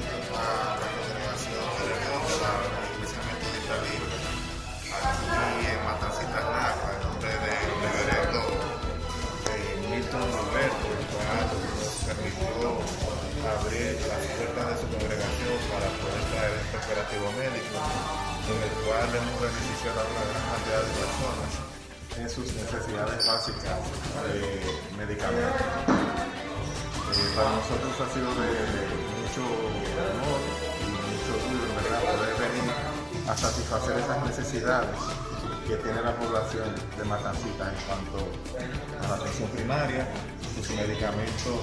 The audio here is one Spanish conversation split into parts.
a la congregación de la Iglesia Metodista Libre aquí en Matancita, Nagua, en nombre del reverendo Milton Alberto, el cual nos permitió abrir las puertas de su congregación para poder traer este operativo médico, en el cual hemos beneficiado a una gran cantidad de personas en sus necesidades básicas de medicamentos. Para nosotros ha sido de mucho honor y mucho orgullo, ¿verdad?, poder venir a satisfacer esas necesidades que tiene la población de Matancita en cuanto a la atención primaria, sus medicamentos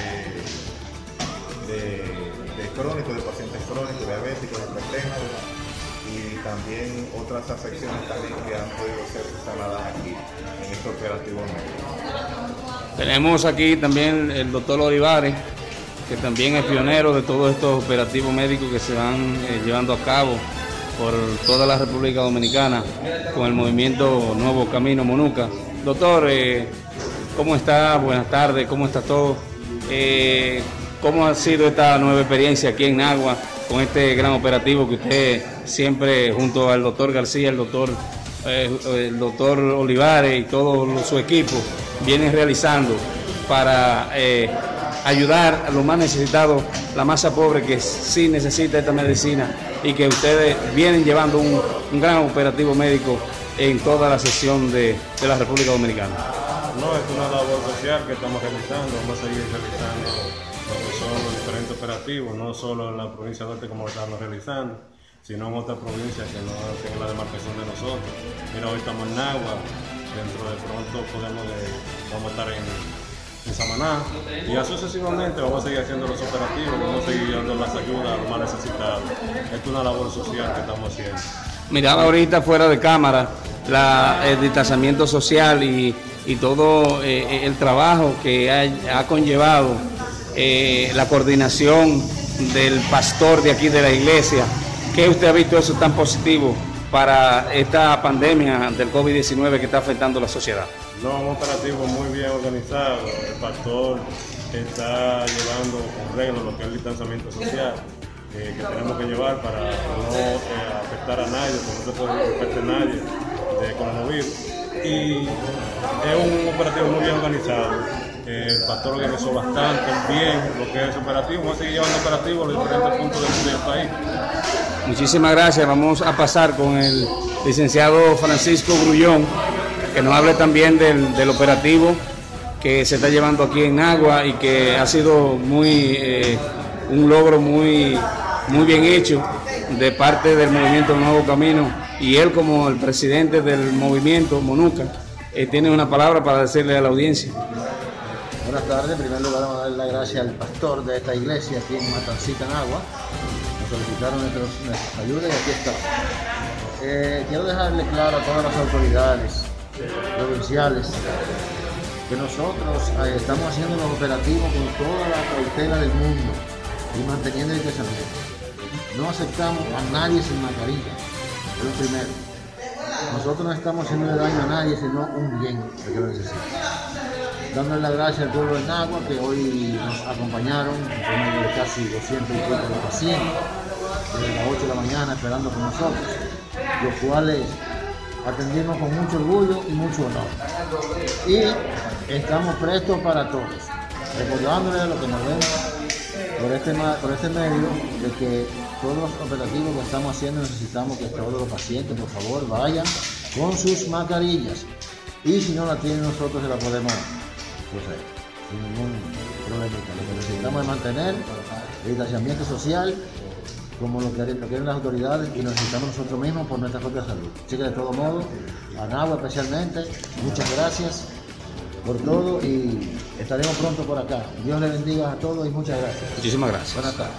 de crónicos, de pacientes crónicos, diabéticos, hipertensos, y también otras afecciones también que han podido ser instaladas aquí en este operativo médico. Tenemos aquí también el doctor Olivares, que también es pionero de todos estos operativos médicos que se van llevando a cabo por toda la República Dominicana con el movimiento Nuevo Camino Monuca. Doctor, ¿cómo está? Buenas tardes, ¿cómo está todo? ¿Cómo ha sido esta nueva experiencia aquí en Nagua con este gran operativo que usted siempre, junto al doctor García, el doctor Olivares y todo su equipo, vienen realizando para ayudar a los más necesitados, la masa pobre que sí necesita esta medicina, y que ustedes vienen llevando un gran operativo médico en toda la sección de la República Dominicana? No, es una labor social que estamos realizando, vamos a seguir realizando lo que son los diferentes operativos, no solo en la provincia de Duarte como lo estamos realizando, sino en otras provincias que no tienen la demarcación de nosotros. Mira, hoy estamos en Nagua, dentro de pronto vamos a estar en Samaná, y así sucesivamente vamos a seguir haciendo los operativos, vamos a seguir dando las ayudas a los más necesitados. Es una labor social que estamos haciendo. Miraba ahorita fuera de cámara el distanciamiento social y todo el trabajo que ha conllevado la coordinación del pastor de aquí de la iglesia. ¿Qué usted ha visto eso tan positivo para esta pandemia del COVID-19 que está afectando a la sociedad? No, un operativo muy bien organizado. El pastor está llevando con regla lo que es el distanciamiento social que tenemos que llevar para no afectar a nadie, que no se puede infectar a nadie de coronavirus. Y es un operativo muy bien organizado. El pastor organizó bastante bien lo que es ese operativo. Vamos a seguir llevando operativos a los diferentes puntos del país. Muchísimas gracias. Vamos a pasar con el licenciado Francisco Grullón, que nos hable también del operativo que se está llevando aquí en Nagua y que ha sido un logro muy bien hecho de parte del movimiento Nuevo Camino, y él, como el presidente del movimiento Monuca, tiene una palabra para decirle a la audiencia. Buenas tardes. En primer lugar, vamos a darle las gracias al pastor de esta iglesia aquí en Matancita, Nagua. Nos solicitaron nuestras ayudas y aquí está. Quiero dejarle claro a todas las autoridades provinciales que nosotros estamos haciendo los operativos con toda la cautela del mundo y manteniendo el distanciamiento. No aceptamos a nadie sin mascarilla, es lo primero. Nosotros no estamos haciendo daño a nadie, sino un bien al que lo necesita. Dándole las gracias al pueblo de Nagua, que hoy nos acompañaron, en medio de casi 200 y pico de pacientes, desde las 8 de la mañana esperando con nosotros, los cuales atendimos con mucho orgullo y mucho honor. Y estamos prestos para todos, recordándoles lo que nos ven por este medio, de que todos los operativos que estamos haciendo necesitamos que todos los pacientes, por favor, vayan con sus mascarillas. Y si no la tienen, nosotros se la podemos hacer sin ningún problema. Lo que necesitamos es mantener el distanciamiento social, como lo quieren las autoridades, y lo necesitamos nosotros mismos por nuestra propia salud. Así que, de todo modo, a Nagua especialmente, muchas gracias por todo y estaremos pronto por acá. Dios les bendiga a todos y muchas gracias. Muchísimas gracias. Buenas tardes.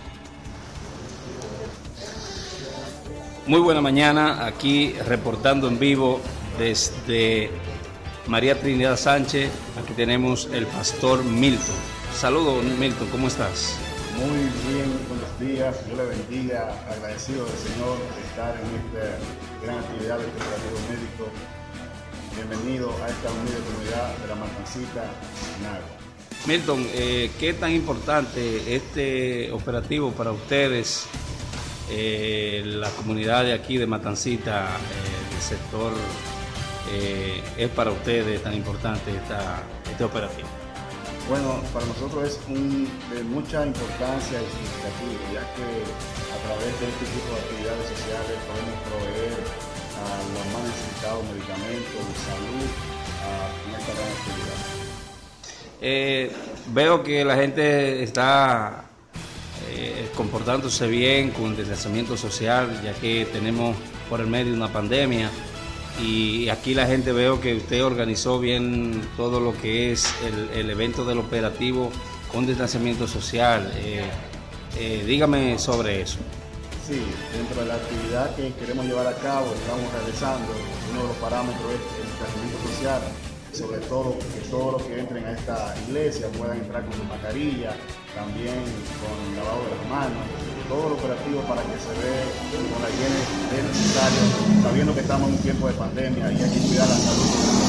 Muy buena mañana, aquí reportando en vivo desde María Trinidad Sánchez. Aquí tenemos el pastor Milton. Saludos, Milton, ¿cómo estás? Muy bien, buenos días, Dios le bendiga, agradecido del Señor de estar en esta gran actividad del operativo médico. Bienvenido a esta humilde comunidad de la Matancita, Nagua. Milton, ¿qué tan importante este operativo para ustedes, la comunidad de aquí de Matancita, el sector, es para ustedes tan importante este operativo? Bueno, para nosotros es de mucha importancia y significativo, ya que a través de este tipo de actividades sociales podemos proveer a los más necesitados medicamentos, salud, en esta gran actividad. Veo que la gente está comportándose bien con el distanciamiento social, ya que tenemos por el medio una pandemia, y aquí la gente, veo que usted organizó bien todo lo que es el evento del operativo con distanciamiento social. Dígame sobre eso. Sí, dentro de la actividad que queremos llevar a cabo, estamos realizando uno de los parámetros es el distanciamiento social, sobre todo que todos los que entren a esta iglesia puedan entrar con su mascarilla, también con el lavado de las manos, todo el operativo para que se vea con la higiene necesaria, sabiendo que estamos en un tiempo de pandemia y hay que cuidar la salud.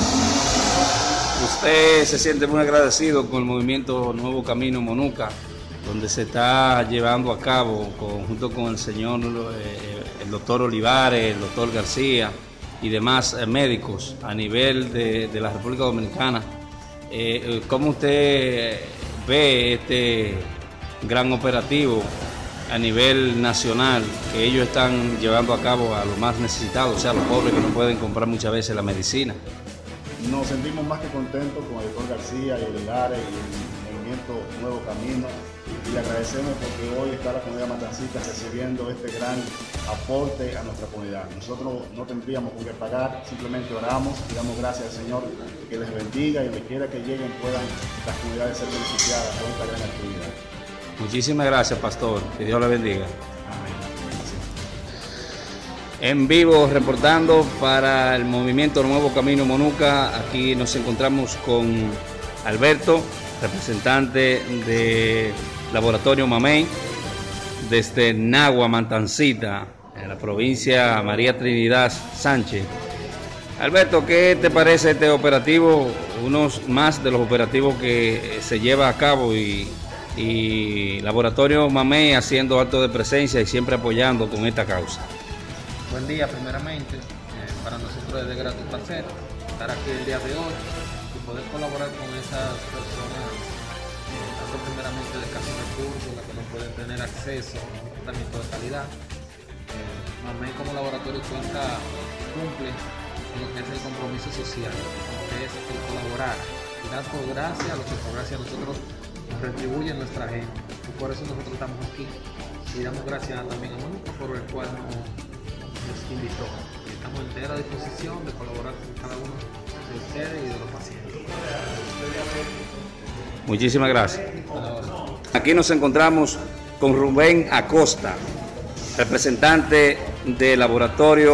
Usted se siente muy agradecido con el movimiento Nuevo Camino Monuca, donde se está llevando a cabo junto con el señor, el doctor Olivares, el doctor García y demás médicos a nivel de la República Dominicana. ¿Cómo usted ve este gran operativo a nivel nacional que ellos están llevando a cabo a los más necesitados, o sea, a los pobres que no pueden comprar muchas veces la medicina? Nos sentimos más que contentos con el doctor García y Olivares y el movimiento Nuevo Camino, y agradecemos porque hoy está la comunidad Matancita recibiendo este gran aporte a nuestra comunidad. Nosotros no tendríamos con qué pagar, simplemente oramos y damos gracias al Señor, que les bendiga y donde quiera que lleguen puedan las comunidades ser beneficiadas con esta gran actividad. Muchísimas gracias, pastor, que Dios le bendiga. En vivo reportando para el movimiento Nuevo Camino Monuca, aquí nos encontramos con Alberto, representante de Laboratorio Mamey, desde Nagua, Matancita, en la provincia María Trinidad Sánchez. Alberto, ¿qué te parece este operativo? Unos más de los operativos que se lleva a cabo y Laboratorio Mamey haciendo acto de presencia y siempre apoyando con esta causa. Buen día, primeramente. Para nosotros es de grato placer estar aquí el día de hoy y poder colaborar con esas personas, tanto primeramente de escasos recursos, las que no pueden tener acceso a un tratamiento de calidad. Mamey como laboratorio cumple con lo que es el compromiso social, que es el colaborar y dar por gracia a lo que por gracia nosotros nos retribuye nuestra gente. Y por eso nosotros estamos aquí y damos gracias también a Monuca por el cual nos invitó. Estamos a entera disposición de colaborar con cada uno de ustedes y de los pacientes. Muchísimas gracias. Aquí nos encontramos con Rubén Acosta, representante del laboratorio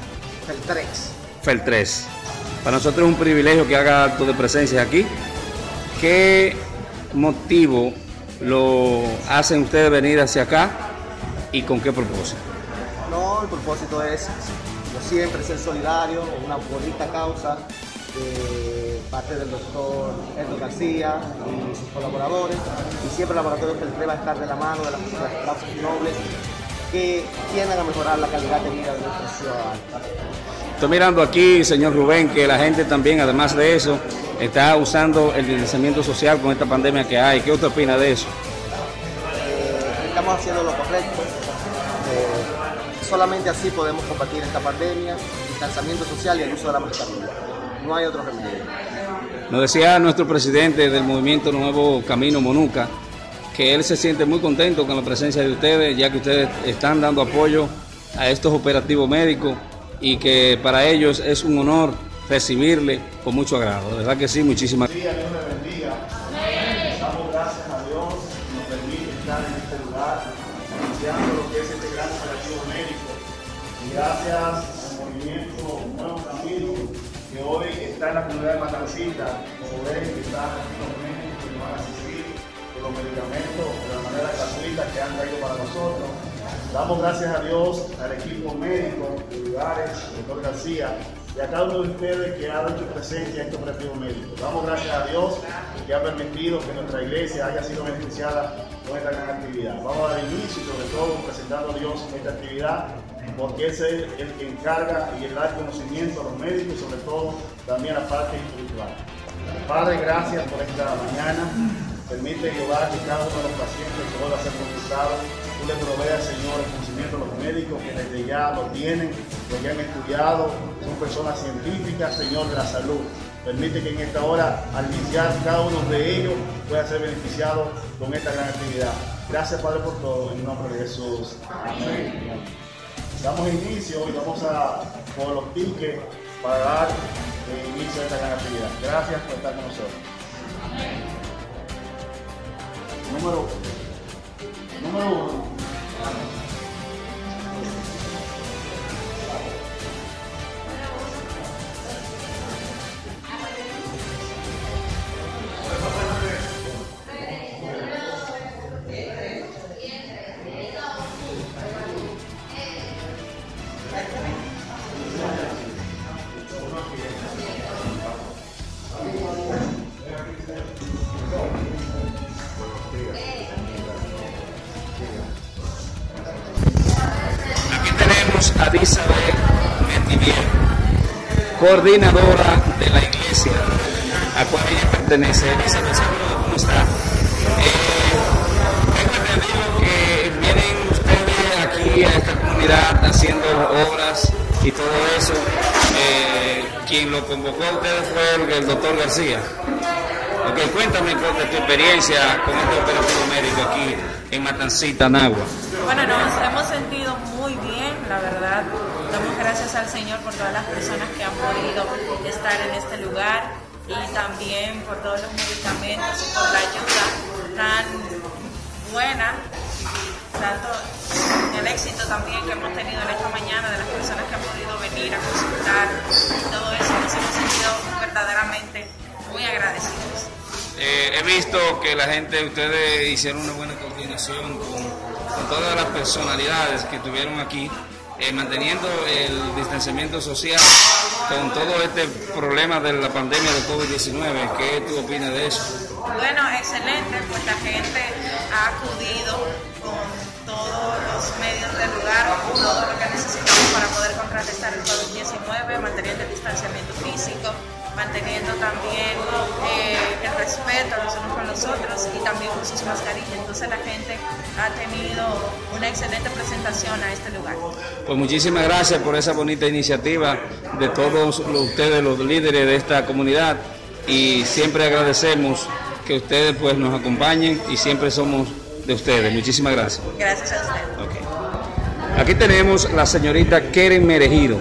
Feltres. Para nosotros es un privilegio que haga acto de presencia aquí. ¿Qué motivo lo hacen ustedes venir hacia acá y con qué propósito? No, el propósito es, como siempre, ser solidario con una bonita causa de parte del doctor Edgar García y sus colaboradores, y siempre el laboratorio Feltres va a estar de la mano de las causas nobles que tienden a mejorar la calidad de vida de nuestra ciudad. Estoy mirando aquí, señor Rubén, que la gente también, además de eso, está usando el distanciamiento social con esta pandemia que hay. ¿Qué usted opina de eso? Estamos haciendo lo correcto. Solamente así podemos combatir esta pandemia, el distanciamiento social y el uso de la mascarilla. No hay otro remedio. Nos decía nuestro presidente del movimiento Nuevo Camino Monuca que él se siente muy contento con la presencia de ustedes, ya que ustedes están dando apoyo a estos operativos médicos y que para ellos es un honor recibirle con mucho agrado. De verdad que sí, muchísimas gracias. Dios les bendiga. Damos gracias a Dios que nos permite estar en este lugar, anunciando lo que es este gran operativo médico. Y gracias al movimiento Nuevo Camino, que hoy está en la comunidad de Matancita, como ven que están los médicos que nos van a asistir con los medicamentos de la manera gratuita que han traído para nosotros. Damos gracias a Dios, al equipo médico de Olivares, el doctor García, y a cada uno de ustedes que ha hecho presencia en este operativo médico. Damos gracias a Dios que ha permitido que nuestra iglesia haya sido beneficiada con esta gran actividad. Vamos a dar inicio y sobre todo presentando a Dios en esta actividad, porque es Él el que encarga y el da conocimiento a los médicos y sobre todo también a la parte espiritual. Padre, gracias por esta mañana. Permite, Jehová, que cada uno de los pacientes que vuelva a ser consultado, tú le proveas, Señor, el conocimiento a los médicos que desde ya lo tienen, lo que han estudiado, son personas científicas, Señor, de la salud. Permite que en esta hora, al iniciar, cada uno de ellos pueda ser beneficiado con esta gran actividad. Gracias, Padre, por todo, en nombre de Jesús. Amén. Damos inicio y vamos a por los tickets para dar inicio a esta gran actividad. Gracias por estar con nosotros. Número 1. A Isabel Metivier, coordinadora de la iglesia a cual ella pertenece. Isabel, ¿cómo está? Tengo entendido que vienen ustedes aquí a esta comunidad haciendo obras y todo eso. Quien lo convocó a ustedes fue el doctor García. Okay, cuéntame de tu experiencia con este operativo médico aquí en Matancita, Nagua. Bueno, nos hemos sentido muy bien, la verdad. Damos gracias al Señor por todas las personas que han podido estar en este lugar y también por todos los medicamentos y por la ayuda tan buena, tanto el éxito también que hemos tenido en esta mañana de las personas que han podido venir a consultar y todo eso. Nos hemos sentido verdaderamente muy agradecidos. He visto que la gente, ustedes hicieron una buena coordinación con todas las personalidades que estuvieron aquí, manteniendo el distanciamiento social con todo este problema de la pandemia de COVID-19. ¿Qué tú opinas de eso? Bueno, excelente, pues la gente ha acudido con todos los medios del lugar, todo lo que necesitamos para poder contrarrestar el COVID-19, manteniendo el distanciamiento físico, manteniendo también el respeto los unos con los otros y también con sus mascarillas. Entonces la gente ha tenido una excelente presentación a este lugar. Pues muchísimas gracias por esa bonita iniciativa de todos ustedes, los líderes de esta comunidad, y siempre agradecemos que ustedes pues nos acompañen y siempre somos de ustedes. Muchísimas gracias. Gracias a ustedes. Okay. Aquí tenemos la señorita Keren Merejido,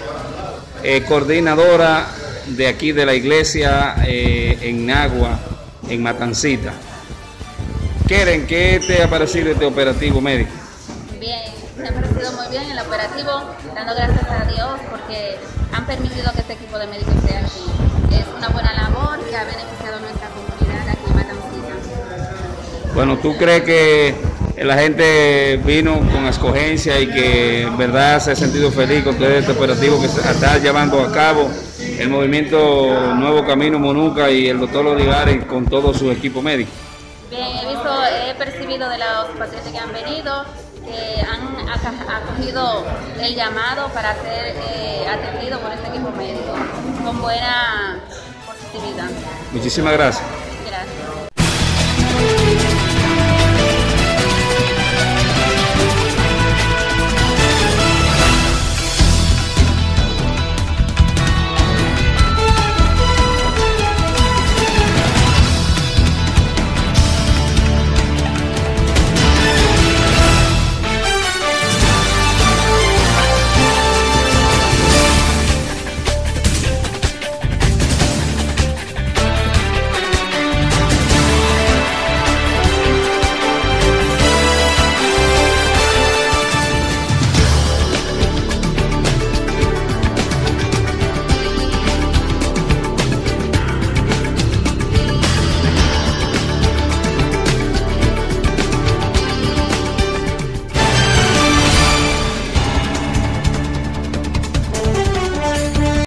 coordinadora de aquí de la iglesia en Nagua, en Matancita. Keren, ¿qué te ha parecido este operativo médico? Bien, me ha parecido muy bien el operativo, dando gracias a Dios porque han permitido que este equipo de médicos esté aquí. Es una buena labor que ha beneficiado a nuestra comunidad aquí en Matancita. Bueno, ¿tú crees que la gente vino con escogencia y que en verdad se ha sentido feliz con todo este operativo que se está llevando a cabo el movimiento Nuevo Camino Monuca y el doctor Olivares con todo su equipo médico? Bien, he percibido de los pacientes que han venido que han acogido el llamado para ser atendidos por este equipo médico con buena positividad. Muchísimas gracias.